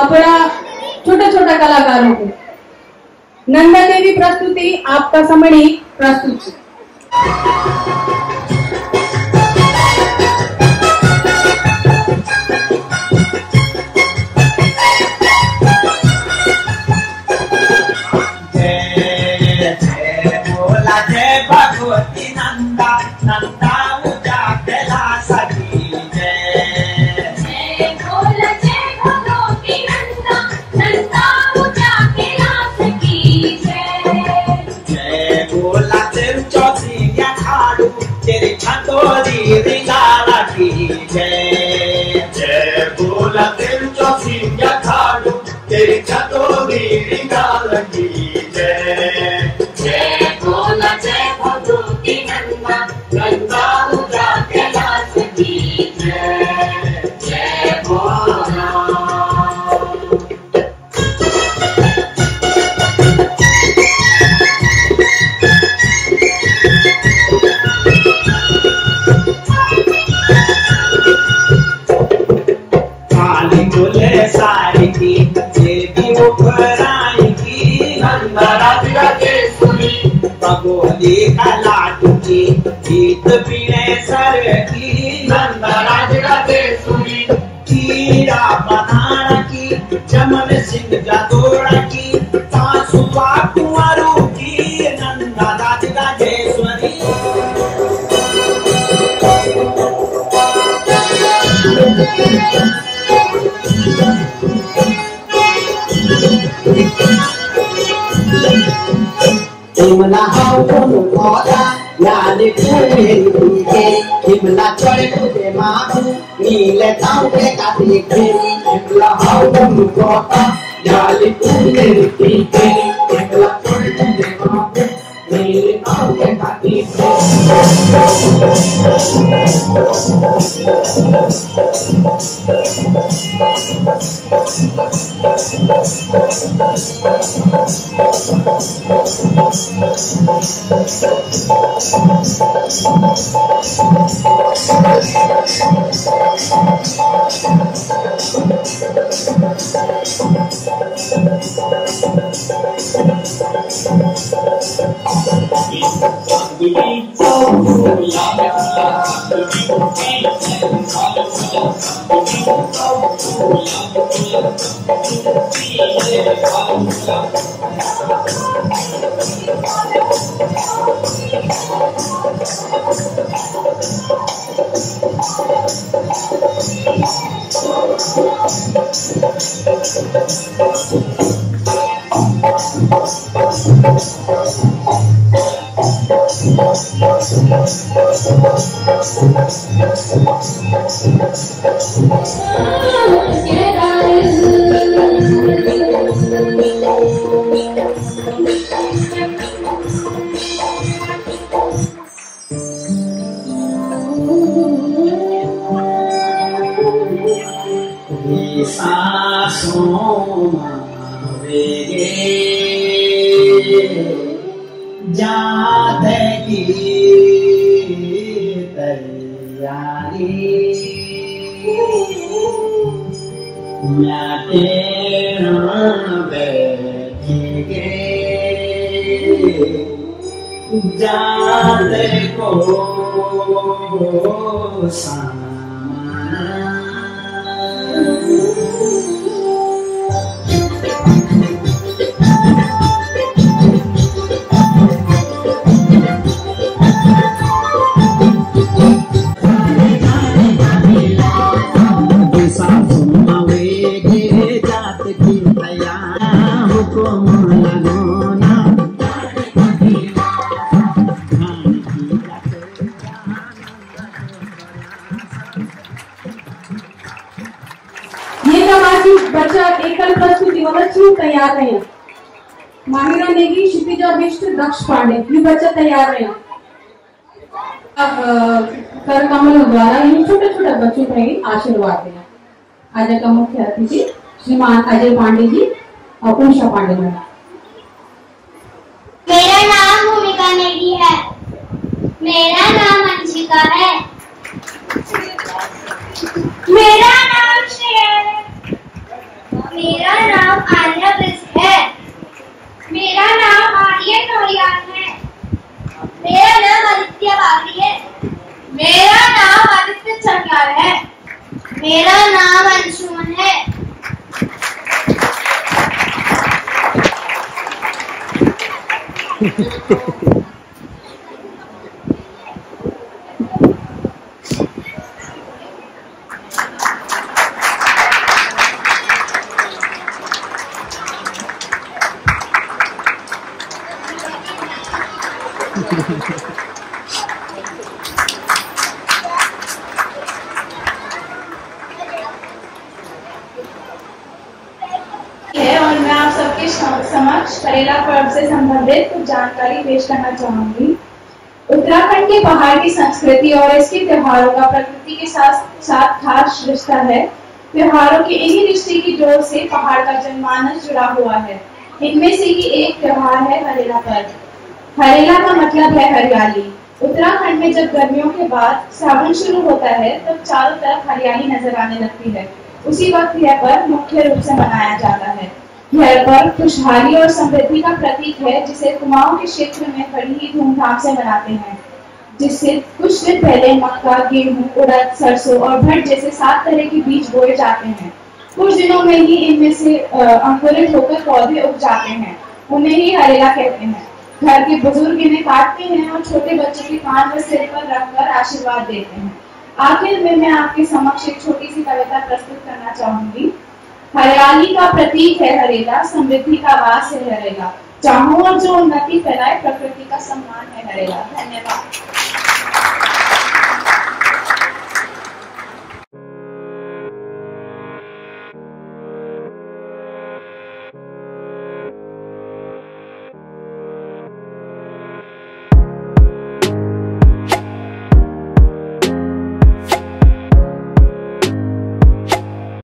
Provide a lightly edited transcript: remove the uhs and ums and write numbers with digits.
अपना छोटा छोटा कलाकारों को नंदा देवी प्रस्तुति आपका समणी प्रस्तुत है। गीत पीने सर की नंदराज राधे सुनी कीड़ा बनाना की चमन सिंह जादोड़ा की तासुआ कुंवरू की नंदराज राजेश्वरी हिमला हाउ कोदा याले पूरे के हिमला चढ़े तुझे माधु नीले ताऊ के काटे के हिमला हाउ कोदा याले पूरे के हिमला चढ़े तुझे माधु नीले ताऊ के काटे बच्चा एकल प्रस्तुति तैयार रहे माहिरा नेगी क्षितिजा बिष्ट दक्ष पांडे ये बच्चा तैयार रहे कर कमल द्वारा इन छोटे छोटे बच्चों को आशीर्वाद देना। आज का मुख्य अतिथि श्रीमान अजय पांडे जी और उषा पांडे मैडम। मेरा नाम भूमिका नेगी है। मेरा नाम अंशिका है। मेरा नाम श्रेया है। मेरा नाम आर्या ब्रिज है। मेरा नाम आर्यन नौरियान है। मेरा नाम आदित्य बागड़ी है। मेरा नाम आदित्य चंद्राल है। मेरा नाम अंशुमन है। और मैं आप सबके समक्ष करेला पर्व से संबंधित कुछ जानकारी पेश करना चाहूंगी। उत्तराखंड के पहाड़ की संस्कृति और इसके त्योहारों का प्रकृति के साथ खास रिश्ता है। त्योहारों के इन्हीं रिश्ते की जोड़ से पहाड़ का जनमानस जुड़ा हुआ है। इनमें से ही एक त्योहार है हरेला पर्व। हरेला का मतलब है हरियाली। उत्तराखंड में जब गर्मियों के बाद सावन शुरू होता है तब चारों तरफ हरियाली नजर आने लगती है। उसी वक्त यह पर्व मुख्य रूप से मनाया जाता है। यह पर्व खुशहाली और समृद्धि का प्रतीक है, जिसे कुमाऊं के क्षेत्र में बड़ी ही धूमधाम से मनाते हैं। जिससे कुछ दिन पहले मक्का, गेहूं, उड़द, सरसों और भट्ट जैसे 7 तरह के बीज बोए जाते हैं। कुछ दिनों में ही इनमें से अंकुरित होकर पौधे उग जाते हैं। उन्हें ही हरेला कहते हैं। घर के बुजुर्ग इन्हें काटते हैं और छोटे बच्चों के कान व सिर पर रखकर आशीर्वाद देते हैं। आखिर में मैं आपके समक्ष एक छोटी सी कविता प्रस्तुत करना चाहूंगी। हरियाली का प्रतीक है हरेला, समृद्धि का वास है हरेला, चाहों और जो उन्नति फैलाए, प्रकृति का सम्मान है हरेला। धन्यवाद।